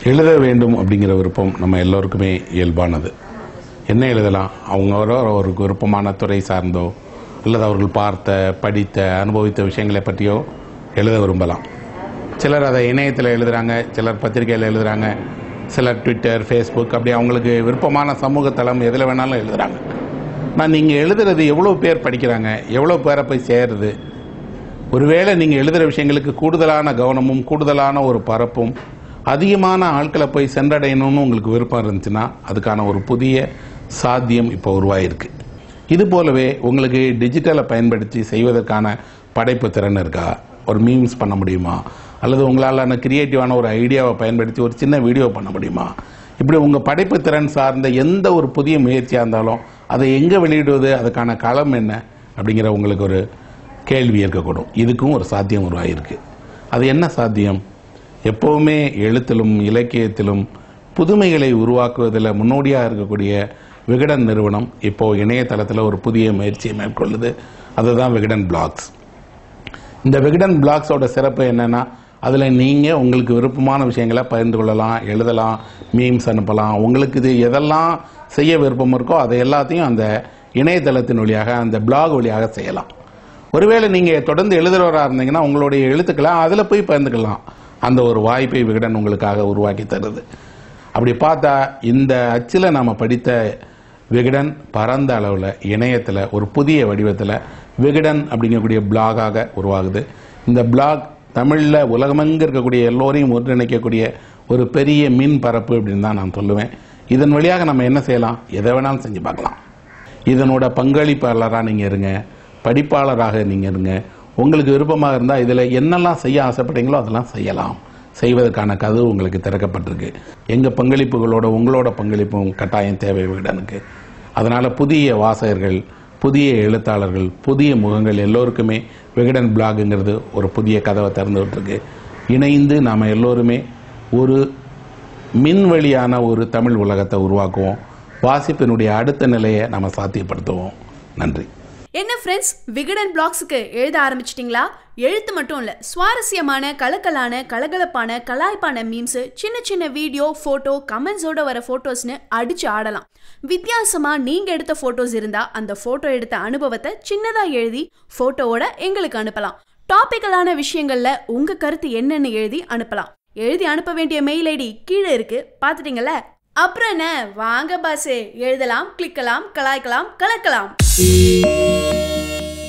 எழுத வேண்டும் அப்படிங்கிற விருப்பம் நம்ம எல்லோருக்குமே இயல்பானது. என்ன எழுதலாம்? அவங்களோட ஒரு விருப்பமான துறை சார்ந்தோ அல்லது அவர்கள் பார்த்த, படித்த, அனுபவித்த விஷயங்களை பற்றியோ எழுத விரும்பலாம். சிலர் அதை இணையத்தில் எழுதுகிறாங்க, சிலர் பத்திரிகையில் எழுதுகிறாங்க, சிலர் ட்விட்டர், ஃபேஸ்புக், அப்படி அவங்களுக்கு விருப்பமான சமூக தளம் எதில் வேணாலும் எழுதுகிறாங்க. நான் நீங்கள் எழுதுறது எவ்வளோ பேர் படிக்கிறாங்க, எவ்வளோ பேரை போய் சேருது? ஒருவேளை நீங்கள் எழுதுகிற விஷயங்களுக்கு கூடுதலான கவனமும் கூடுதலான ஒரு பரப்பும் அதிகமான ஆட்களை போய் சென்றடையணும்னு உங்களுக்கு விருப்பம் இருந்துச்சுன்னா அதுக்கான ஒரு புதிய சாத்தியம் இப்போ உருவாயிருக்கு. இது போலவே உங்களுக்கு டிஜிட்டலை பயன்படுத்தி செய்வதற்கான படைப்பு திறன் இருக்கா? ஒரு மீம்ஸ் பண்ண முடியுமா? அல்லது உங்களால் கிரியேட்டிவான ஒரு ஐடியாவை பயன்படுத்தி ஒரு சின்ன வீடியோ பண்ண முடியுமா? இப்படி உங்கள் படைப்பு திறன் சார்ந்த எந்த ஒரு புதிய முயற்சியாக இருந்தாலும் அதை எங்கே வெளியிடுவது, அதுக்கான களம் என்ன அப்படிங்கிற உங்களுக்கு ஒரு கேள்வி இருக்கக்கூடும். இதுக்கும் ஒரு சாத்தியம் உருவாகிருக்கு. அது என்ன சாத்தியம்? எப்போவுமே எழுத்திலும் இலக்கியத்திலும் புதுமைகளை உருவாக்குவதில் முன்னோடியாக இருக்கக்கூடிய விகடன் நிறுவனம் இப்போது இணையதளத்தில் ஒரு புதிய முயற்சியை மேற்கொள்ளுது. அதுதான் விகடன் பிளாக்ஸ். இந்த விகடன் பிளாக்ஸோட சிறப்பு என்னென்னா, அதில் நீங்கள் உங்களுக்கு விருப்பமான விஷயங்களை பகிர்ந்து கொள்ளலாம், எழுதலாம், மீம்ஸ் அனுப்பலாம். உங்களுக்கு இது எதெல்லாம் செய்ய விருப்பம் இருக்கோ அதை எல்லாத்தையும் அந்த இணையதளத்தின் வழியாக, அந்த பிளாக் வழியாக செய்யலாம். ஒருவேளை நீங்கள் தொடர்ந்து எழுதுகிறவராக இருந்தீங்கன்னா உங்களுடைய எழுத்துக்களை அதில் போய் பகிர்ந்துக்கலாம். அந்த ஒரு வாய்ப்பை விகடன் உங்களுக்காக உருவாக்கி தருது. அப்படி பார்த்தா இந்த அச்சில் நாம் படித்த விகடன் பரந்த அளவில் இணையத்தில் ஒரு புதிய வடிவத்தில் விகடன் அப்படிங்கக்கூடிய பிளாகாக உருவாகுது. இந்த பிளாக் தமிழில் உலகமெங்க இருக்கக்கூடிய எல்லோரையும் ஒன்றிணைக்கக்கூடிய ஒரு பெரிய மின் பரப்பு அப்படின்னு தான் நான் சொல்லுவேன். இதன் வழியாக நம்ம என்ன செய்யலாம்? எதை வேணாலும் செஞ்சு பார்க்கலாம். இதனோட பங்களிப்பாளராக நீங்கள் இருங்க, படிப்பாளராக நீங்கள் இருங்க. உங்களுக்கு விருப்பமாக இருந்தால் இதில் என்னெல்லாம் செய்ய ஆசைப்பட்டீங்களோ அதெல்லாம் செய்யலாம். செய்வதற்கான கதவு உங்களுக்கு திறக்கப்பட்டிருக்கு. எங்கள் பங்களிப்புகளோட உங்களோட பங்களிப்பும் கட்டாயம் தேவை விகடனுக்கு. அதனால் புதிய வாசகர்கள், புதிய எழுத்தாளர்கள், புதிய முகங்கள் எல்லோருக்குமே விகடன் பிளாகுங்கிறது ஒரு புதிய கதவை திறந்து விட்டுருக்கு. இணைந்து நாம் எல்லோருமே ஒரு மின்வழியான ஒரு தமிழ் உலகத்தை உருவாக்குவோம். வாசிப்பினுடைய அடுத்த நிலையை நம்ம சாத்தியப்படுத்துவோம். நன்றி. என்ன ஃப்ரெண்ட்ஸ், விகடன் பிளாக்ஸுக்கு எழுத ஆரம்பிச்சிட்டிங்களா? எழுத்து மட்டும் இல்லை, சுவாரஸ்யமான, கலக்கலான, கலகலப்பான, கலாய்ப்பான மீம்ஸு, சின்ன சின்ன வீடியோ, ஃபோட்டோ, கமெண்ட்ஸோட வர ஃபோட்டோஸ்னு அடித்து ஆடலாம். வித்தியாசமாக நீங்கள் எடுத்த ஃபோட்டோஸ் இருந்தால் அந்த ஃபோட்டோ எடுத்த அனுபவத்தை சின்னதாக எழுதி ஃபோட்டோவோட எங்களுக்கு அனுப்பலாம். டாபிக்கலான விஷயங்களில் உங்கள் கருத்து என்னன்னு எழுதி அனுப்பலாம். எழுதி அனுப்ப வேண்டிய மெயில் ஐடி கீழே இருக்குது, பார்த்துட்டிங்கள? அப்புறம் என்ன, வாங்க பாஸே, எழுதலாம், கிளிக்கலாம், கலாய்க்கலாம், கலக்கலாம்.